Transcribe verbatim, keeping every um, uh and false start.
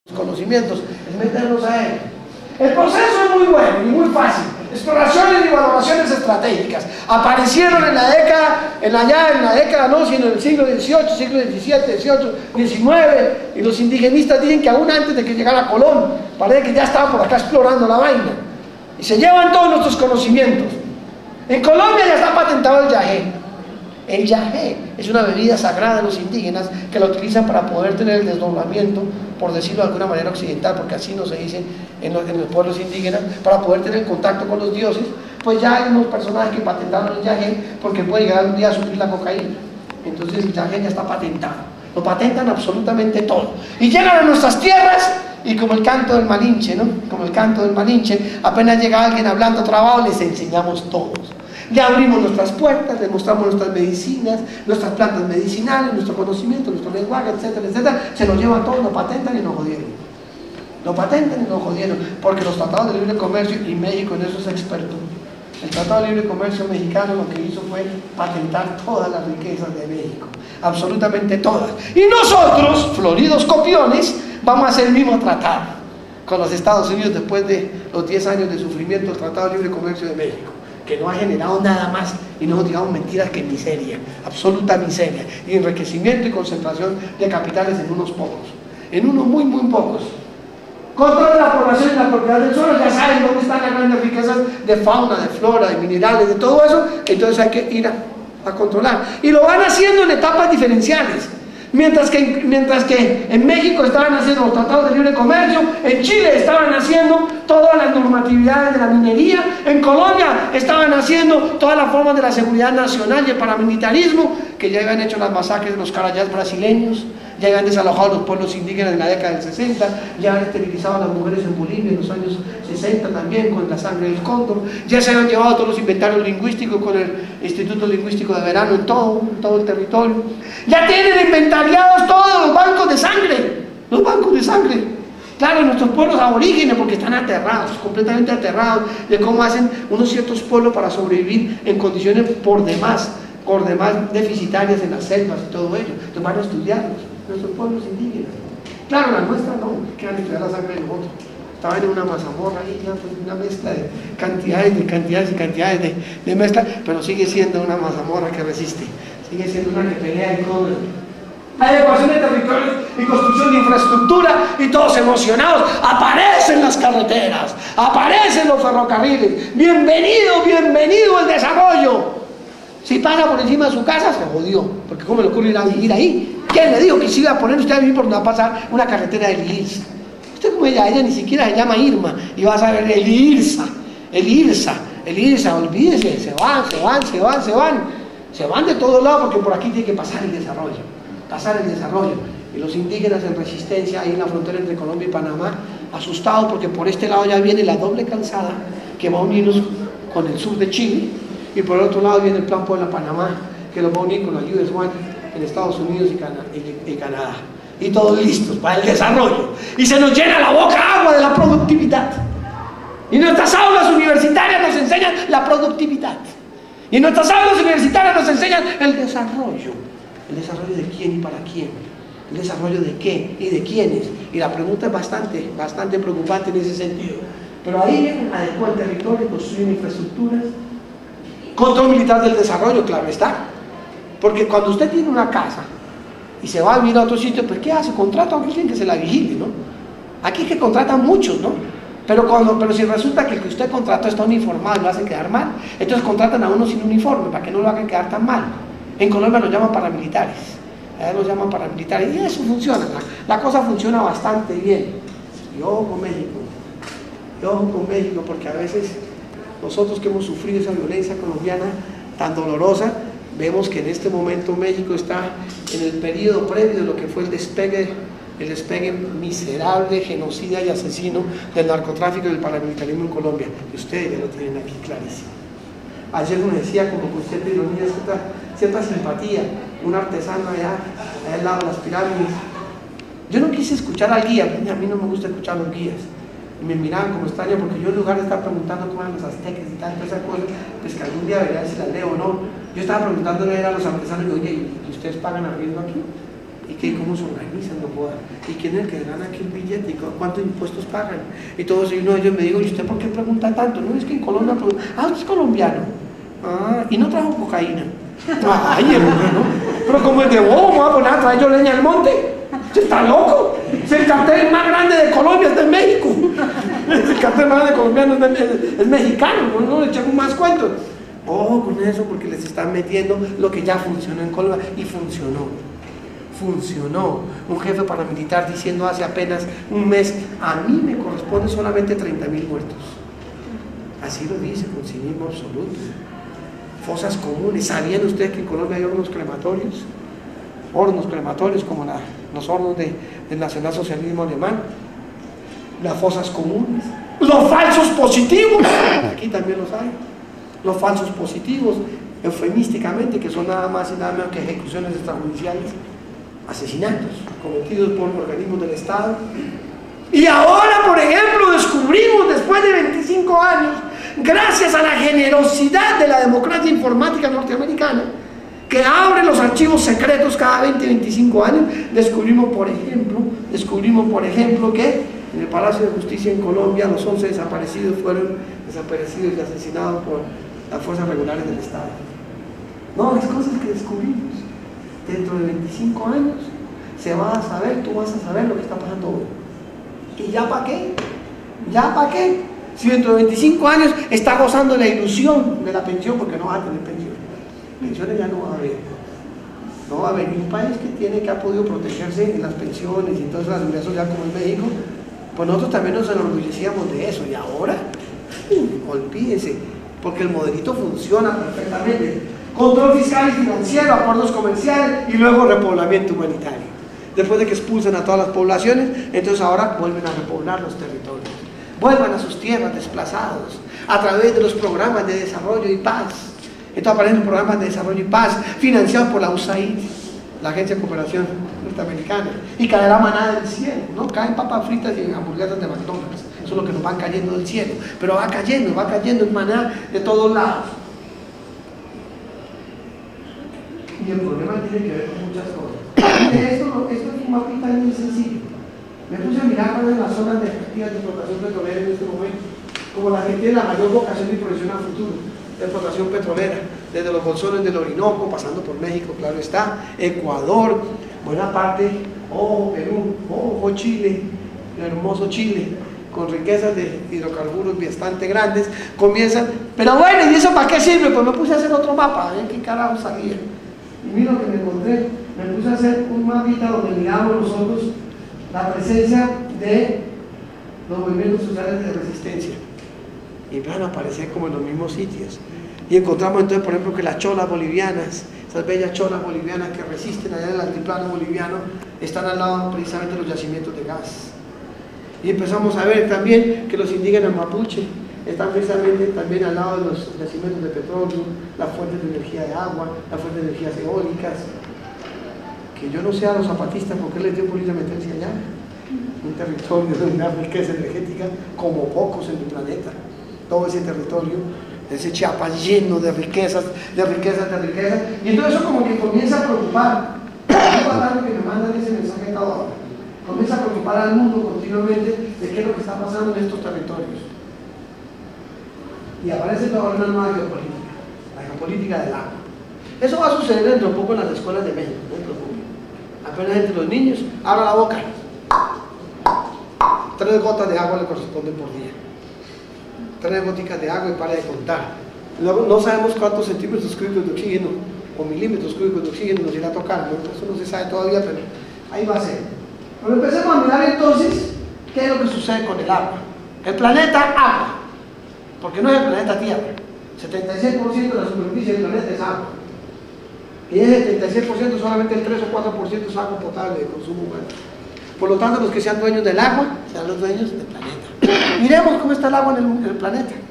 conocimientos, es meterlos a él. El proceso es muy bueno y muy fácil. Exploraciones y valoraciones estratégicas aparecieron en la década, en allá en la década, no, sino en el siglo dieciocho, siglo diecisiete, dieciocho, diecinueve, y los indigenistas dicen que aún antes de que llegara Colón, parece que ya estaban por acá explorando la vaina, y se llevan todos nuestros conocimientos. En Colombia ya está patentado el yagé. El yagé es una bebida sagrada de los indígenas que la utilizan para poder tener el desdoblamiento, por decirlo de alguna manera occidental, porque así no se dice en los, en los pueblos indígenas, para poder tener contacto con los dioses. Pues ya hay unos personajes que patentaron el yagé porque puede llegar un día a suplir la cocaína. Entonces el yagé ya está patentado, lo patentan absolutamente todo, y llegan a nuestras tierras. Y como el canto del Malinche, ¿no? Como el canto del Malinche, apenas llega alguien hablando trabajo, les enseñamos todos. Le abrimos nuestras puertas, les mostramos nuestras medicinas, nuestras plantas medicinales, nuestro conocimiento, nuestro lenguaje, etcétera, etcétera. Se lo llevan todos, lo patentan y nos jodieron. Lo patentan y nos jodieron, porque los tratados de libre comercio, y México en eso es experto. El Tratado de Libre Comercio mexicano lo que hizo fue patentar todas las riquezas de México, absolutamente todas. Y nosotros, floridos copiones, vamos a hacer el mismo tratado con los Estados Unidos después de los diez años de sufrimiento del Tratado de Libre Comercio de México, que no ha generado nada más, y no digamos mentiras, que miseria, absoluta miseria, y enriquecimiento y concentración de capitales en unos pocos, en unos muy muy pocos. Control de la población y la propiedad del suelo, ya saben dónde están las grandes riquezas de fauna, de flora, de minerales, de todo eso. Entonces hay que ir a, a controlar, y lo van haciendo en etapas diferenciales. Mientras que, mientras que en México estaban haciendo los tratados de libre comercio, en Chile estaban haciendo todas las normatividades de la minería, en Colombia estaban haciendo todas las formas de la seguridad nacional y el paramilitarismo, que ya habían hecho las masacres de los carayás brasileños, ya habían desalojado a los pueblos indígenas en la década del sesenta, ya habían esterilizado a las mujeres en Bolivia en los años sesenta también con la sangre del cóndor, ya se habían llevado todos los inventarios lingüísticos con el Instituto Lingüístico de Verano en todo, en todo el territorio, ya tienen inventariados todos los bancos de sangre, los bancos de sangre. Claro, nuestros pueblos aborígenes, porque están aterrados, completamente aterrados de cómo hacen unos ciertos pueblos para sobrevivir en condiciones por demás, por demás deficitarias en las selvas y todo ello. Entonces van a estudiarlos, nuestros pueblos indígenas. Claro, la nuestra no, que van a estudiar la sangre de los otros. Estaban en una mazamorra ahí, una mezcla de cantidades, de cantidades y cantidades de, de mezcla, pero sigue siendo una mazamorra que resiste, sigue siendo una que pelea y todo. Adecuación de territorios y construcción de infraestructura, y todos emocionados. Aparecen las carreteras, aparecen los ferrocarriles. Bienvenido, bienvenido el desarrollo. Si pasa por encima de su casa, se jodió, porque ¿cómo le ocurre ir a vivir ahí? ¿Quién le dijo que se iba a poner usted a vivir por donde va a pasar una carretera del IRSA? Usted como ella, ella ni siquiera se llama Irma, y va a saber el IRSA, el IRSA, el IRSA, olvídese, se van, se van, se van, se van, se van de todos lados, porque por aquí tiene que pasar el desarrollo, pasar el desarrollo. Y los indígenas en resistencia ahí en la frontera entre Colombia y Panamá, asustados porque por este lado ya viene la doble calzada que va a unirnos con el sur de Chile, y por el otro lado viene el plan Puebla-Panamá, que lo va a unir con la U S One en Estados Unidos y, Cana y, y Canadá. Y todos listos para el desarrollo. Y se nos llena la boca agua de la productividad. Y nuestras aulas universitarias nos enseñan la productividad. Y nuestras aulas universitarias nos enseñan el desarrollo. ¿El desarrollo de quién y para quién? ¿El desarrollo de qué y de quiénes? Y la pregunta es bastante, bastante preocupante en ese sentido. Pero ahí vienen a adecuar el territorio, construir infraestructuras. Control militar del desarrollo, claro está. Porque cuando usted tiene una casa y se va a vivir a otro sitio, pues ¿qué hace? Contrata a alguien que se la vigile, ¿no? Aquí es que contratan muchos, ¿no? Pero, cuando, pero si resulta que el que usted contrató está uniformado y lo hace quedar mal, entonces contratan a uno sin uniforme para que no lo hagan quedar tan mal. En Colombia lo llaman paramilitares, allá lo llaman paramilitares, y eso funciona, la, la cosa funciona bastante bien. Y ojo con México, y ojo con México, porque a veces nosotros que hemos sufrido esa violencia colombiana tan dolorosa, vemos que en este momento México está en el periodo previo de lo que fue el despegue, el despegue miserable, genocida y asesino del narcotráfico y del paramilitarismo en Colombia, y ustedes ya lo tienen aquí clarísimo. Ayer uno decía, como con cierta ironía, cierta, cierta simpatía, un artesano allá, allá al lado de las pirámides. Yo no quise escuchar al guía, a mí no me gusta escuchar a los guías, y me miraban como extraño, porque yo en lugar de estar preguntando cómo eran los aztecas y tantas esas cosas, pues que algún día verán si las leo o no, yo estaba preguntándole a los artesanos, y oye, ¿y ustedes pagan arriendo aquí? y que cómo se organizan, no jodan, y quién es el que gana aquí el billete, y cuántos impuestos pagan, y todo eso. Y uno de ellos me dijo, ¿y usted por qué pregunta tanto? No, es que en Colombia, ah, usted es colombiano, ah, y no trajo cocaína. Ay, hermano, pero como es de bobo, me voy a poner a traer yo leña al monte. ¿Usted está loco? Si el cartel más grande de Colombia es de México, el cartel más grande de Colombia es, es, es mexicano, no, no le echamos más cuentos. Ojo con eso, porque les están metiendo lo que ya funcionó en Colombia, y funcionó. Funcionó. Un jefe paramilitar diciendo hace apenas un mes, a mí me corresponde solamente treinta mil muertos. Así lo dice con cinismo absoluto. Fosas comunes. ¿Sabían ustedes que en Colombia hay hornos crematorios? Hornos crematorios como la, los hornos de, del nacionalsocialismo alemán. Las fosas comunes. Los falsos positivos. Aquí también los hay. Los falsos positivos, eufemísticamente, que son nada más y nada menos que ejecuciones extrajudiciales, asesinatos cometidos por organismos del Estado. Y ahora, por ejemplo, descubrimos después de veinticinco años, gracias a la generosidad de la democracia informática norteamericana, que abre los archivos secretos cada veinte, veinticinco años, descubrimos, por ejemplo, descubrimos, por ejemplo, que en el Palacio de Justicia en Colombia los once desaparecidos fueron desaparecidos y asesinados por las fuerzas regulares del Estado. No, las cosas que descubrimos. Dentro de veinticinco años se va a saber, tú vas a saber lo que está pasando hoy. ¿Y ya para qué? ¿Ya para qué? Si dentro de veinticinco años está gozando la ilusión de la pensión, porque no va a tener pensión. Pensiones ya no va a haber. No va a haber. Y un país que tiene, que ha podido protegerse en las pensiones y todas las seguridad social como es México, pues nosotros también nos enorgullecíamos de eso. Y ahora, olvídense, porque el modelito funciona perfectamente. Control fiscal y financiero, acuerdos comerciales y luego repoblamiento humanitario. Después de que expulsan a todas las poblaciones, entonces ahora vuelven a repoblar los territorios. Vuelvan a sus tierras desplazados a través de los programas de desarrollo y paz. Entonces aparecen programas de desarrollo y paz financiados por la U S A I D, la Agencia de Cooperación Norteamericana, y caerá manada del cielo, ¿no? Caen papas fritas y hamburguesas de McDonald's. Eso es lo que nos van cayendo del cielo, pero va cayendo, va cayendo en maná de todos lados. Y el problema tiene que ver con muchas cosas. Esto, esto es un mapita muy sencillo. Me puse a mirar cuáles son las zonas de efectivas de explotación petrolera en este momento, como la que tiene la mayor vocación de proyección a futuro de explotación petrolera, desde los bolsones del Orinoco, pasando por México, claro está, Ecuador, buena parte, ojo Perú, ojo Chile, el hermoso Chile, con riquezas de hidrocarburos bastante grandes, comienzan, pero bueno, ¿y eso para qué sirve? Pues me puse a hacer otro mapa, a ver qué carajo salía. Y mira lo que me encontré, me puse a hacer un mapita donde miramos nosotros la presencia de los movimientos sociales de resistencia. Y van a aparecer como en los mismos sitios. Y encontramos entonces, por ejemplo, que las cholas bolivianas, esas bellas cholas bolivianas que resisten allá en el altiplano boliviano, están al lado precisamente de los yacimientos de gas. Y empezamos a ver también que los indígenas mapuche están precisamente también al lado de los yacimientos de petróleo, las fuentes de energía de agua, las fuentes de energías eólicas. Que yo no sé a los zapatistas por qué les dio por ir a meterse allá. Un territorio de una riqueza energética como pocos en el planeta. Todo ese territorio, ese Chiapas lleno de riquezas, de riquezas, de riquezas. Y entonces eso como que comienza a preocupar. Es que me mandan ese mensaje cada hora. Comienza a preocupar al mundo continuamente de qué es lo que está pasando en estos territorios. Y aparece toda una nueva geopolítica, la geopolítica del agua. Eso va a suceder dentro de poco en las escuelas de México, dentro de poco. Apenas entre los niños, abra la boca. Tres gotas de agua le corresponden por día. Tres goticas de agua y para de contar. Luego no sabemos cuántos centímetros cúbicos de oxígeno o milímetros cúbicos de oxígeno nos irá a tocar, ¿no? Eso no se sabe todavía, pero ahí va a ser. Pero empecemos a mirar entonces qué es lo que sucede con el agua. El planeta agua. Porque no es el planeta Tierra. setenta y seis por ciento de la superficie del planeta es agua. Y ese setenta y seis por ciento solamente el tres o cuatro por ciento es agua potable de consumo humano. Por lo tanto, los que sean dueños del agua serán los dueños del planeta. Miremos cómo está el agua en el, en el planeta.